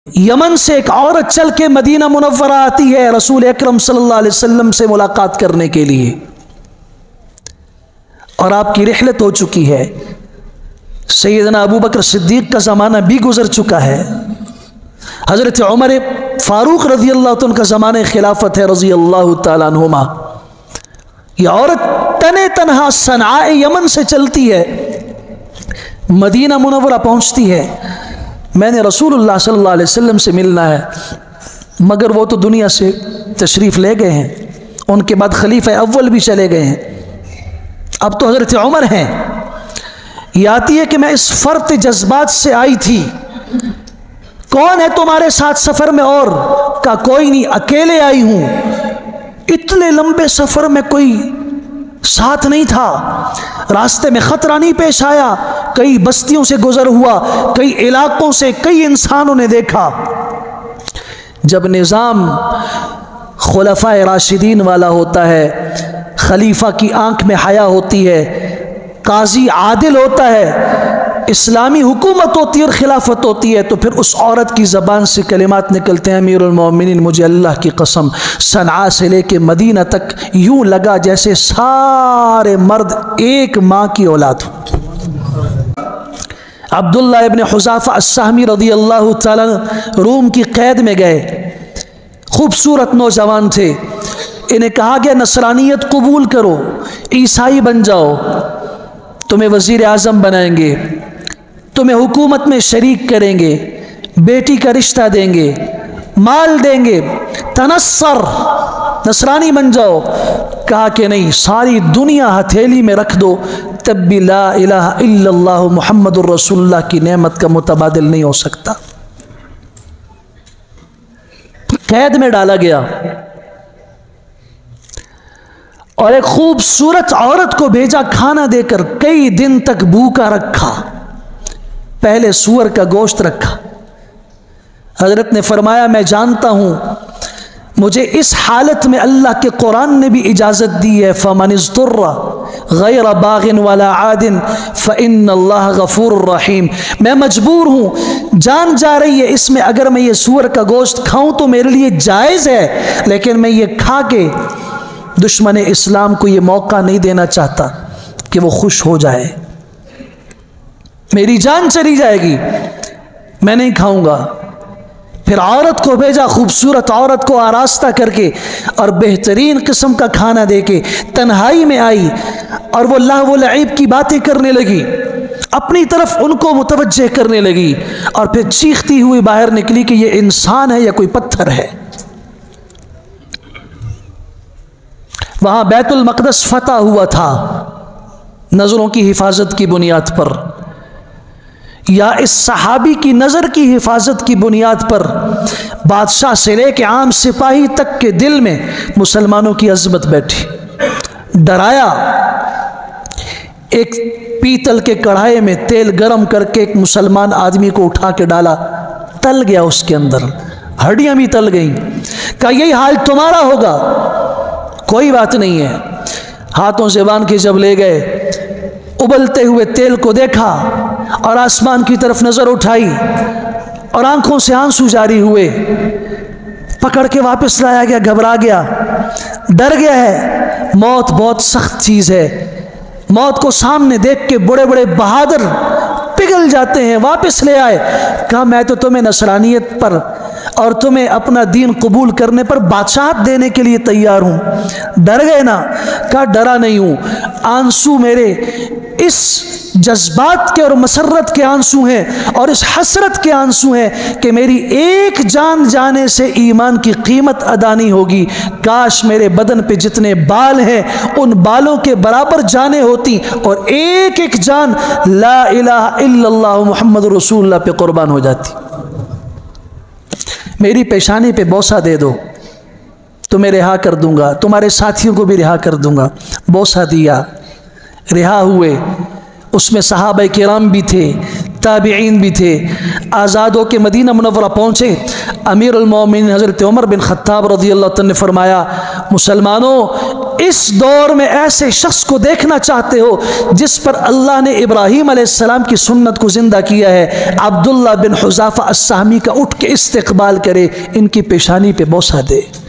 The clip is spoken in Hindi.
यमन से एक औरत चल के मदीना मुनव्वरा आती है रसूल अकरम सल्लल्लाहु अलैहि वसल्लम से मुलाकात करने के लिए, और आपकी रिहलत हो चुकी है। सैयदना अबू बकर सिद्दीक का ज़माना भी गुजर चुका है। हज़रत उमर फ़ारूक रज़ी अल्लाह तआला का ज़माना खिलाफत है रज़ी अल्लाह तआला अन्हुमा। यह औरत तने तनहा सनआ यमन से चलती है, मदीना मुनव्वरा पहुँचती है। मैंने रसूलुल्लाह सल्लल्लाहु अलैहि वसल्लम से मिलना है, मगर वो तो दुनिया से तशरीफ़ ले गए हैं, उनके बाद खलीफा अव्वल भी चले गए हैं। अब तो हज़रत उमर हैं। ये आती है कि मैं इस फ़र्त जज्बात से आई थी, कौन है तुम्हारे साथ सफ़र में? और का कोई नहीं, अकेले आई हूँ। इतने लंबे सफ़र में कोई साथ नहीं था, रास्ते में ख़तरा नहीं पेश आया। कई बस्तियों से गुजर हुआ, कई इलाकों से कई इंसानों ने देखा। जब निज़ाम खुलफ़ाए राशिदीन वाला होता है, खलीफा की आंख में हया होती है, काजी आदिल होता है, इस्लामी हुकूमत होती है और खिलाफत होती है, तो फिर उस औरत की ज़बान से कलिमात निकलते हैं, अमीरुल मोमिनीन मुझे अल्लाह की कसम सनआ से लेके मदीना तक यूँ लगा जैसे सारे मर्द एक माँ की औलाद हो। अब्दुल्ला इब्न हुज़ाफ़ा अस्सहमी रज़ी अल्लाह तआला रूम की कैद में गए। खूबसूरत नौजवान थे, इन्हें कहा गया नसरानियत कबूल करो, ईसाई बन जाओ, तुम्हें वज़ीर आज़म बनाएंगे, तुम्हें हुकूमत में शरीक करेंगे, बेटी का रिश्ता देंगे, माल देंगे, तनस्सर नसरानी बन जाओ। कहा कि नहीं, सारी दुनिया हथेली में रख दो, तब भी ला इलाहा इल्लल्लाह मुहम्मदुर रसूलुल्लाह की नेमत का मुतबादिल नहीं हो सकता। कैद में डाला गया और एक खूबसूरत औरत को भेजा खाना देकर, कई दिन तक भूखा रखा। पहले सूअर का गोश्त रखा। हजरत ने फरमाया मैं जानता हूं मुझे इस हालत में अल्लाह के कुरान ने भी इजाज़त दी है, फ़मनिज़्तुर्रा गैर बागिन वला आदिन फ़इन्नल्लाह गफ़ूरुर रहीम। मैं मजबूर हूँ, जान जा रही है इसमें, अगर मैं ये सूअर का गोश्त खाऊं तो मेरे लिए जायज़ है, लेकिन मैं ये खा के दुश्मन इस्लाम को ये मौका नहीं देना चाहता कि वो खुश हो जाए, मेरी जान चली जाएगी, मैं नहीं खाऊंगा। फिर औरत को भेजा, खूबसूरत औरत को आरास्ता करके और बेहतरीन किस्म का खाना देके तन्हाई में आई, और वो लाह व लईब की बातें करने लगी, अपनी तरफ उनको मुतवज्जे करने लगी, और फिर चीखती हुई बाहर निकली कि ये इंसान है या कोई पत्थर है। वहाँ बैतुल मक़दस फतह हुआ था नज़रों की हिफाजत की बुनियाद पर, या इस सहाबी की नज़र की हिफाजत की बुनियाद पर बादशाह से लेके आम सिपाही तक के दिल में मुसलमानों की अज़मत बैठी। डराया, एक पीतल के कढ़ाई में तेल गरम करके एक मुसलमान आदमी को उठा के डाला, तल गया उसके अंदर, हड्डियां भी तल गईं। कहा यही हाल तुम्हारा होगा, कोई बात नहीं है। हाथों से बांध के जब ले गए, उबलते हुए तेल को देखा और आसमान की तरफ नजर उठाई और आंखों से आंसू जारी हुए। पकड़ के वापस लाया गया, घबरा गया, डर गया है। मौत बहुत सख्त चीज है, मौत को सामने देख के बड़े बड़े बहादुर पिघल जाते हैं। वापस ले आए, कहा मैं तो तुम्हें नसरानियत पर और तुम्हें अपना दीन कबूल करने पर बादशाहत देने के लिए तैयार हूँ। डर गए ना? कहा डरा नहीं हूँ, आंसू मेरे इस जज्बात के और मसरत के आंसू हैं और इस हसरत के आंसू हैं कि मेरी एक जान जाने से ईमान की कीमत अदा नहीं होगी। काश मेरे बदन पे जितने बाल हैं उन बालों के बराबर जाने होती और एक एक जान ला इलाहा इल्लल्लाह मुहम्मद रसूलुल्लाह पे कुर्बान हो जाती। मेरी पेशानी पे बोसा दे दो, तुम्हें रिहा कर दूंगा, तुम्हारे साथियों को भी रिहा कर दूंगा। बोसा दिया, रिहा हुए। उसमें सहाबा किराम भी थे, ताबिईन भी थे। आज़ाद होकर मदीना मुनव्वरा पहुँचे। अमीरुल मोमिनीन हज़रत उमर बिन ख़त्ताब रज़ी अल्लाह तआला ने फरमाया, मुसलमानों इस दौर में ऐसे शख्स को देखना चाहते हो जिस पर अल्लाह ने इब्राहीम अलैहिस्सलाम की सुन्नत को जिंदा किया है, अब्दुल्ला बिन हुज़ाफा अस्साहमी का उठ के इस्तिक़बाल करे, इनकी पेशानी पे बोसा दे।